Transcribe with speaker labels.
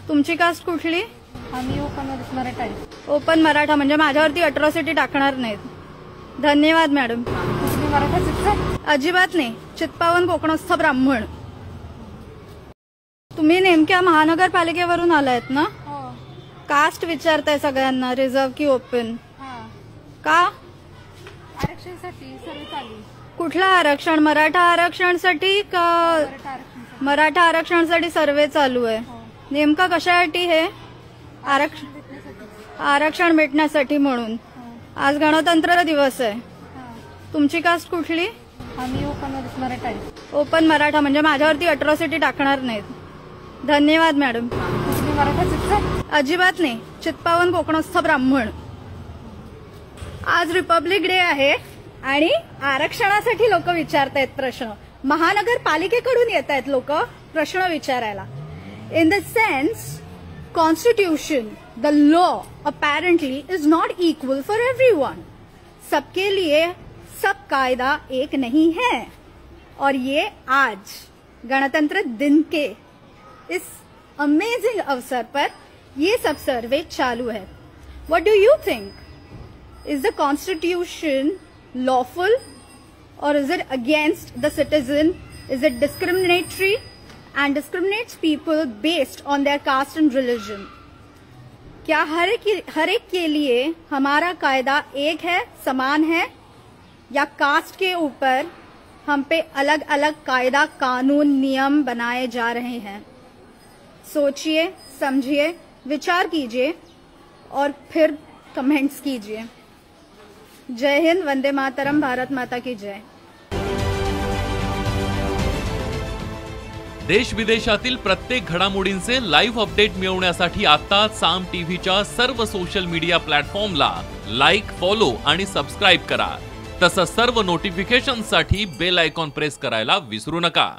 Speaker 1: तुमची कास्ट कुठली?
Speaker 2: आम्ही ओपन मराठा आहे.
Speaker 1: ओपन मराठा म्हणजे माझ्यावरती अट्रॉसिटी टाकणार नाहीत. धन्यवाद मॅडम.
Speaker 2: तुम्ही मराठाच?
Speaker 1: अजिबात नाही. चित्पावन कोकणस्थ ब्राह्मण. तुम्ही नेमक्या महानगरपालिकेवरून आलायत ना?
Speaker 2: हो.
Speaker 1: कास्ट विचारताय सगळ्यांना, रिझर्व की ओपन? का?
Speaker 2: आरक्षणासाठी सर्व चालू.
Speaker 1: कुठलं आरक्षण? मराठा आरक्षणासाठी का? मराठा आरक्षणासाठी सर्वे चालू आहे. नेमका कशासाठी हे? आरक्षण भेटण्यासाठी म्हणून. आज गणतंत्र दिवस आहे. तुमची कास्ट कुठली?
Speaker 2: आम्ही ओपन मराठा आहे.
Speaker 1: ओपन मराठा म्हणजे माझ्यावरती अट्रॉसिटी टाकणार नाहीत. धन्यवाद मॅडम.
Speaker 2: तुम्ही मराठाच?
Speaker 1: अजिबात नाही. चित्पावन कोकणस्थ ब्राह्मण. आज रिपब्लिक डे आहे आणि आरक्षणासाठी लोक विचारतायत प्रश्न. महानगरपालिकेकडून येत आहेत लोक प्रश्न विचारायला. In the sense constitution, the law apparently is not equal for everyone. सबके लिए सब कायदा एक नहीं है. और ये आज गणतंत्र दिन के इस अमेजिंग अवसर पर ये सब सर्वे चालू है. What do you think? Is the constitution lawful or is it against the citizen? Is it discriminatory and discriminates people based on their caste and religion? क्या हर एक के लिए हमारा कायदा एक है, समान है, या कास्ट के ऊपर हम पे अलग अलग कायदा, कानून, नियम बनाए जा रहे हैं? सोचिए, समझिए, विचार कीजिए और फिर कमेंट्स कीजिए. जय हिंद, वंदे मातरम, भारत माता की जय.
Speaker 3: देश विदेशातील प्रत्येक घडामोडींचे लाईव्ह अपडेट मिळवण्यासाठी आता साम टीव्हीच्या सर्व सोशल मीडिया प्लॅटफॉर्मला लाईक, फॉलो आणि सबस्क्राईब करा. तसंच सर्व नोटिफिकेशनसाठी बेल आयकॉन प्रेस करायला विसरू नका.